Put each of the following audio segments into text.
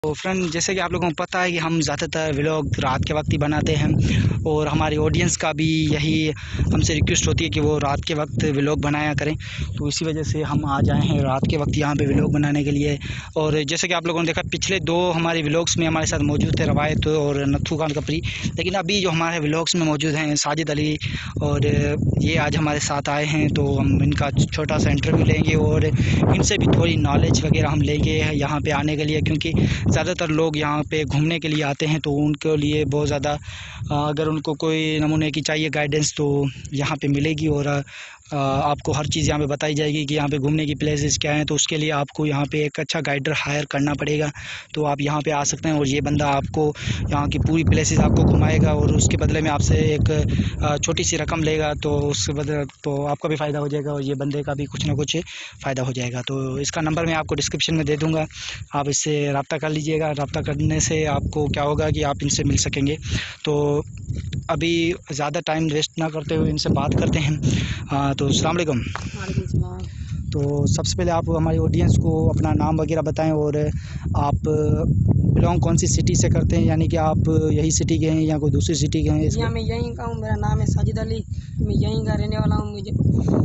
तो फ्रेंड, जैसे कि आप लोगों को पता है कि हम ज़्यादातर व्लॉग रात के वक्त ही बनाते हैं और हमारी ऑडियंस का भी यही हमसे रिक्वेस्ट होती है कि वो रात के वक्त व्लॉग बनाया करें। तो इसी वजह से हम आज आए हैं रात के वक्त यहाँ पे व्लॉग बनाने के लिए। और जैसे कि आप लोगों ने देखा, पिछले 2 हमारे व्लॉग्स में हमारे साथ मौजूद थे रवायत और नथू खान कपरी, लेकिन अभी जो हमारे व्लॉग्स में मौजूद हैं साजिद अली, और ये आज हमारे साथ आए हैं। तो हम इनका छोटा सा इंटरव्यू लेंगे और इनसे भी थोड़ी नॉलेज वगैरह हम लेंगे यहाँ पे आने के लिए, क्योंकि ज़्यादातर लोग यहाँ पे घूमने के लिए आते हैं। तो उनके लिए बहुत ज़्यादा अगर उनको कोई नमूने की चाहिए गाइडेंस तो यहाँ पे मिलेगी, और आपको हर चीज़ यहाँ पे बताई जाएगी कि यहाँ पे घूमने की प्लेसेस क्या हैं। तो उसके लिए आपको यहाँ पे एक अच्छा गाइडर हायर करना पड़ेगा। तो आप यहाँ पे आ सकते हैं और ये बंदा आपको यहाँ की पूरी प्लेसेस आपको घुमाएगा और उसके बदले में आपसे एक छोटी सी रकम लेगा। तो उसके बदले तो आपका भी फ़ायदा हो जाएगा और ये बंदे का भी कुछ ना कुछ फ़ायदा हो जाएगा। तो इसका नंबर मैं आपको डिस्क्रिप्शन में दे दूँगा, आप इससे रब्ता कर लीजिएगा। रब्ता करने से आपको क्या होगा कि आप इनसे मिल सकेंगे। तो अभी ज़्यादा टाइम वेस्ट ना करते हुए इनसे बात करते हैं। तो अस्सलाम वालेकुम। तो सबसे पहले आप हमारी ऑडियंस को अपना नाम वगैरह बताएं और आप बिलोंग कौन सी सिटी से करते हैं, यानी कि आप यही सिटी के हैं या कोई दूसरी सिटी के हैं? जी मैं यहीं का हूँ, मेरा नाम है साजिद अली, मैं यहीं का रहने वाला हूँ। मुझे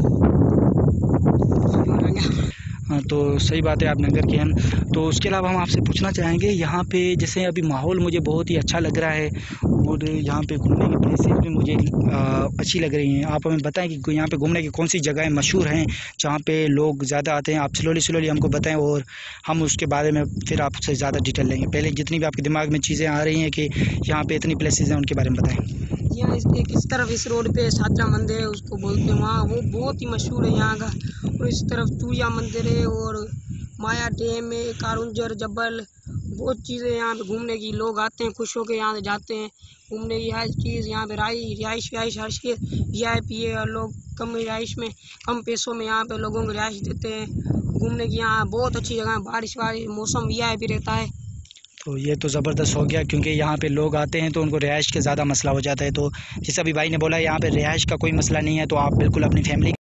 हाँ, तो सही बात है, आप नगर के हैं। तो उसके अलावा हम आपसे पूछना चाहेंगे, यहाँ पे जैसे अभी माहौल मुझे बहुत ही अच्छा लग रहा है और यहाँ पे घूमने की प्लेसेस भी मुझे अच्छी लग रही हैं। आप हमें बताएं कि यहाँ पे घूमने की कौन सी जगहें मशहूर हैं जहाँ पे लोग ज़्यादा आते हैं। आप स्लोली हमको बताएं और हम उसके बारे में फिर आपसे ज़्यादा डिटेल लेंगे। पहले जितनी भी आपके दिमाग में चीज़ें आ रही हैं कि यहाँ पर इतनी प्लेसेस हैं, उनके बारे में बताएँ। यहाँ इस तरफ इस रोड पे सादरा मंदिर है, उसको बोलते हैं, वहाँ वो बहुत ही मशहूर है यहाँ का। और इस तरफ चूया मंदिर है और माया डैम है, कारुंजर जबल, बहुत चीज़ें यहाँ पे घूमने की। लोग आते हैं खुश होकर यहाँ जाते हैं घूमने की। हर चीज़ यहाँ पे रिहाइश हर चीज़ VIP है और लोग कम रिहाइश में कम पैसों में यहाँ पे लोगों को रिहाइश देते हैं। घूमने की यहाँ बहुत अच्छी जगह है, बारिश मौसम VIP रहता है। तो ये तो ज़बरदस्त हो गया, क्योंकि यहाँ पे लोग आते हैं तो उनको रिहाइश का ज़्यादा मसला हो जाता है। तो जैसे अभी भाई ने बोला, यहाँ पे रिहाइश का कोई मसला नहीं है, तो आप बिल्कुल अपनी फैमिली